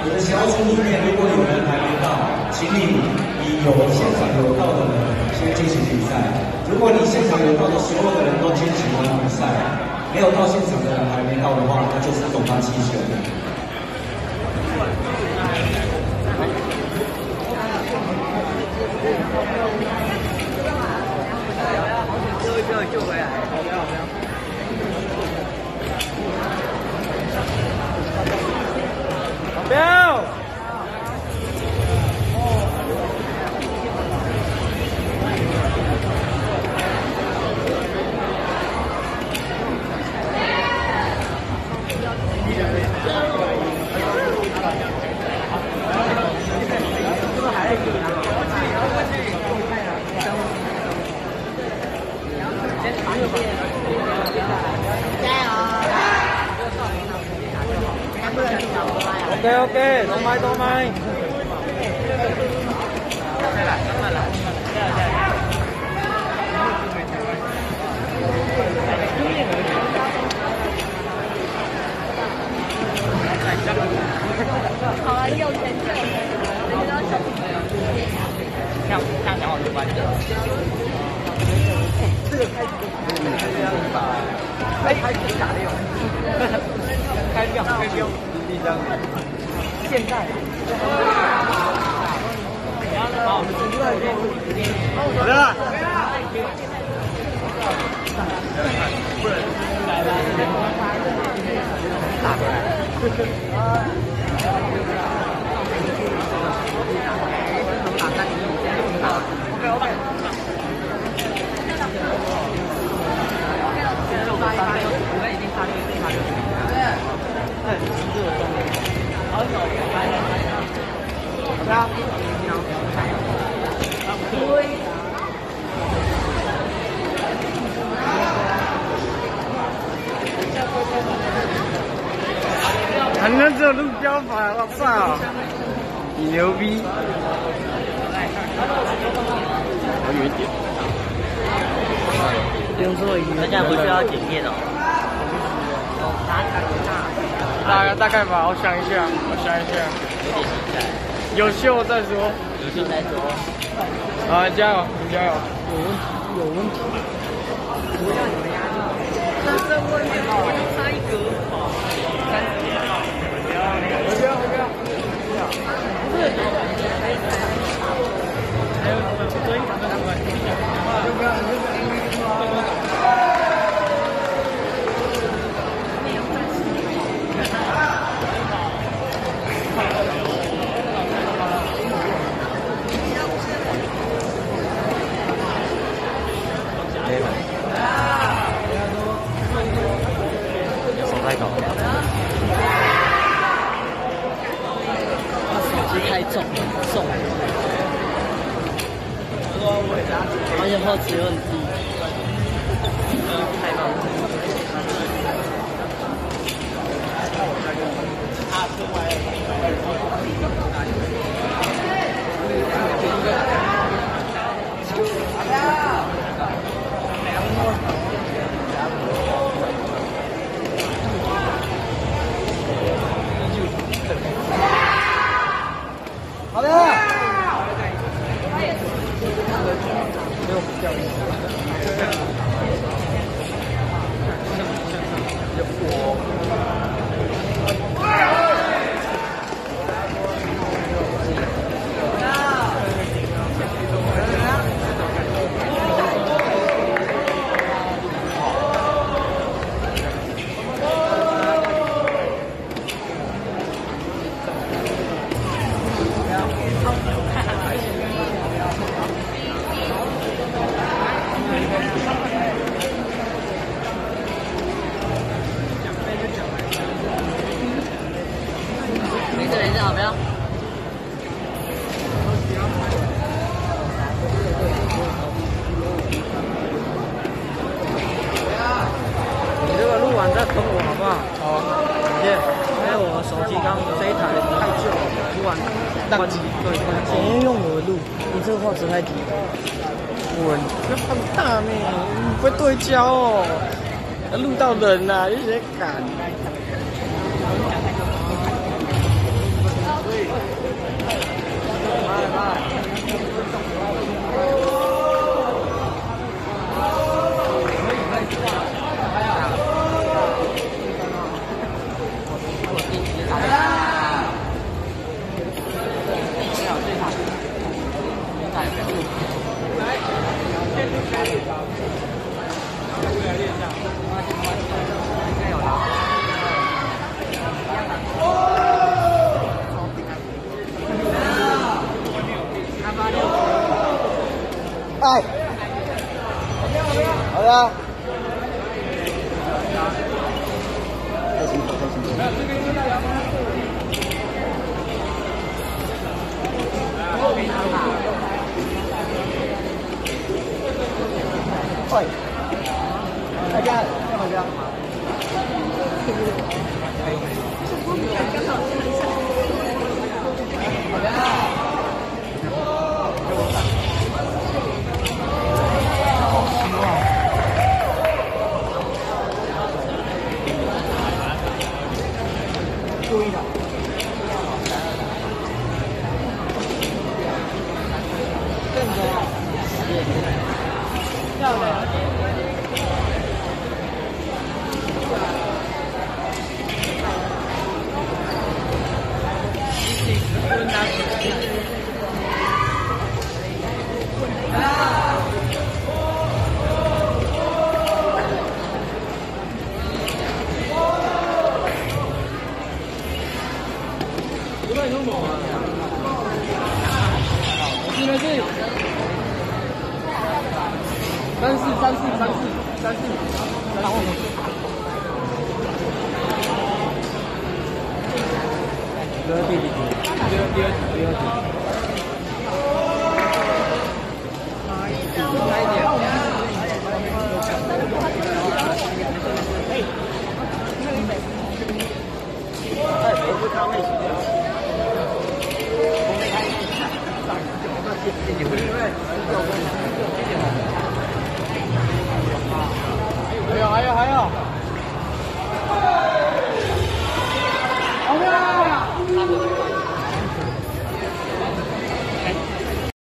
你的小组里面如果有人还没到，请你以现场有到的人先进行比赛。如果你现场有到的所有的人都进行完比赛，没有到现场的人还没到的话，那就是总班弃权。救回来！不要！OK， 多買多買。 好啊，有钱就有钱，那个小朋友。这样讲我就关掉。这个开始开始打的哟。开标。第三名。现在。好，好的。打过来。OK。我们已经发对。好久还能只有路标法，我操！你牛逼！我远一点。不用座椅，那这样不需要检验哦。大概吧，我想一下。有秀再说。啊，加油！加油！有问题。不要你们压力。但是我就差一格。30年了。不要。不是。还有昨天讲的什么？不要。太高了，手机太重，而且后持又很低，太高了。好的。没事，好不要。你这个录完再喷我好不好？好，感谢。因为我手机刚这一台太旧了，录完关机。对，先用我的录，你这个画质太低。我这很大呢，你不会对焦哦。要录到人呐，有些赶。 哎，好的。太辛苦，太辛苦。哎，大家，大家。好的。注意的。更多。漂亮。34，然后第二题。